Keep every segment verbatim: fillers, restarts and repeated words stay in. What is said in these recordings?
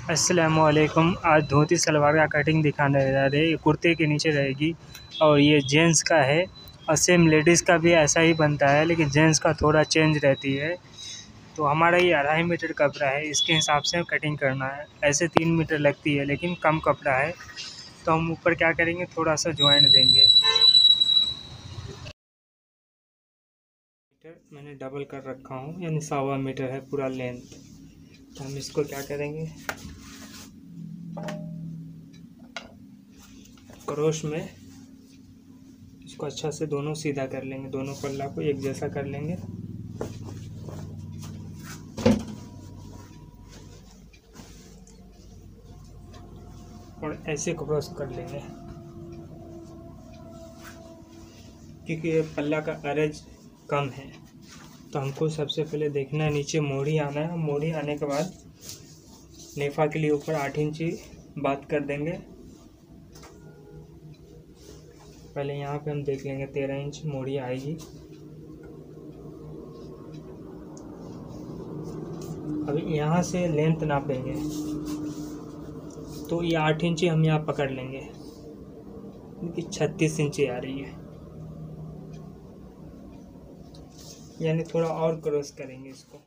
अस्सलामुअलैकुम। आज धोती सलवार का कटिंग दिखाने जा रहे हैं। ये कुर्ते के नीचे रहेगी और ये जेंट्स का है और सेम लेडीज़ का भी ऐसा ही बनता है, लेकिन जेंट्स का थोड़ा चेंज रहती है। तो हमारा ये अढ़ाई मीटर कपड़ा है, इसके हिसाब से कटिंग करना है। ऐसे तीन मीटर लगती है लेकिन कम कपड़ा है, तो हम ऊपर क्या करेंगे, थोड़ा सा ज्वाइंट देंगे। मीटर मैंने डबल कर रखा हूँ, यानी सवा मीटर है पूरा लेंथ। तो हम इसको क्या करेंगे, क्रोश में इसको अच्छा से दोनों सीधा कर लेंगे, दोनों पल्ला को एक जैसा कर लेंगे। और ऐसे क्रॉस कर लेंगे, क्योंकि ये पल्ला का अरज कम है। तो हमको सबसे पहले देखना है, नीचे मोड़ी आना है। मोड़ी आने के बाद नेफा के लिए ऊपर आठ इंची बात कर देंगे। पहले यहाँ पे हम देख लेंगे तेरह इंच मोड़ी आएगी। अब यहाँ से लेंथ नापेंगे, तो ये आठ इंची हम यहाँ पकड़ लेंगे, क्योंकि छत्तीस इंची आ रही है, यानी थोड़ा और क्रॉस करेंगे इसको।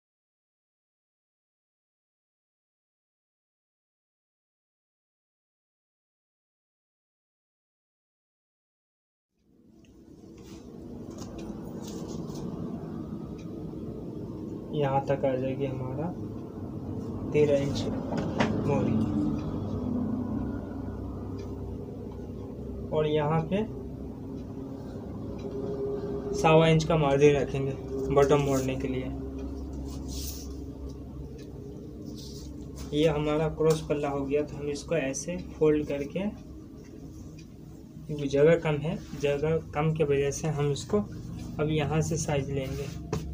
यहाँ तक आ जाएगी हमारा तेरह इंच मोरी, और यहाँ पे सवा इंच का मार्जिन रखेंगे बॉटम मोड़ने के लिए। ये हमारा क्रॉस पल्ला हो गया। तो हम इसको ऐसे फोल्ड करके, क्योंकि जगह कम है, जगह कम के वजह से हम इसको अब यहाँ से साइज लेंगे।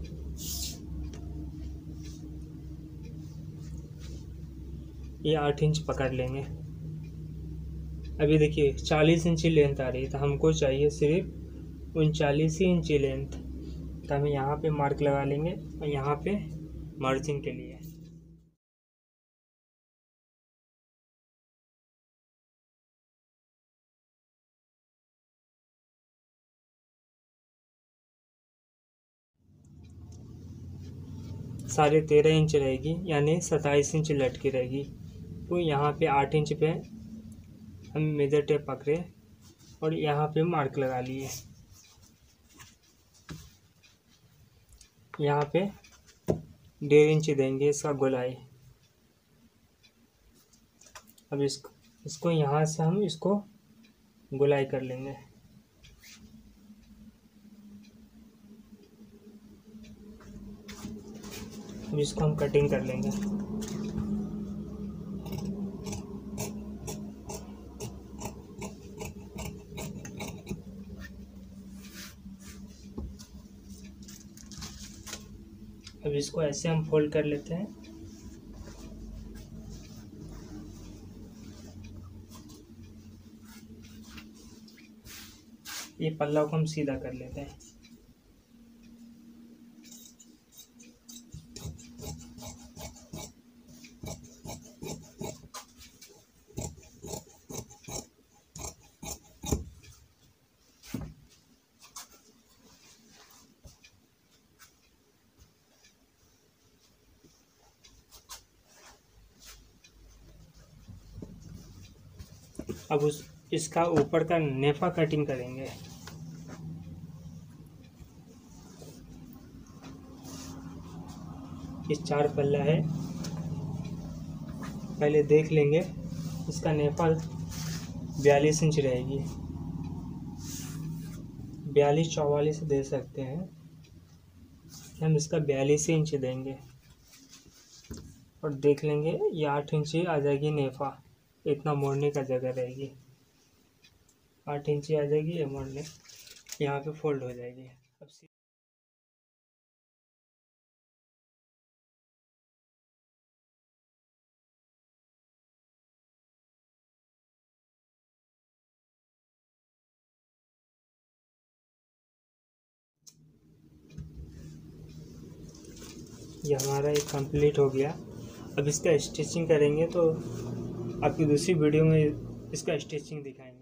ये आठ इंच पकड़ लेंगे। अभी देखिए चालीस इंची लेंथ आ रही है, तो हमको चाहिए सिर्फ उनचालीस ही इंची लेंथ। तो हम यहाँ पे मार्क लगा लेंगे और यहाँ पे मार्जिन के लिए साढ़े तेरह इंच रहेगी, यानी सत्ताईस इंच लटकी रहेगी। तो यहाँ पे आठ इंच पे हम मेजर टेप पकड़े और यहाँ पे मार्क लगा लिए। यहाँ पे डेढ़ इंच देंगे इसका गोलाई। अब इसको इसको यहाँ से हम इसको गोलाई कर लेंगे। अब इसको हम कटिंग कर लेंगे। अब इसको ऐसे हम फोल्ड कर लेते हैं। ये पल्ला को हम सीधा कर लेते हैं। अब उस इसका ऊपर का नेफा कटिंग करेंगे। इस चार पल्ला है, पहले देख लेंगे। इसका नेफा बयालीस इंच रहेगी, बयालीस चौवालीस दे सकते हैं, हम इसका बयालीस इंच देंगे। और देख लेंगे ये आठ इंची आ जाएगी नेफा, इतना मोड़ने का जगह रहेगी। आठ इंची आ जाएगी, ये मोड़ने यहाँ पे फोल्ड हो जाएगी। अब ये हमारा एक कंप्लीट हो गया। अब इसका स्टिचिंग करेंगे तो आपकी दूसरी वीडियो में इसका स्टिचिंग दिखाएंगे।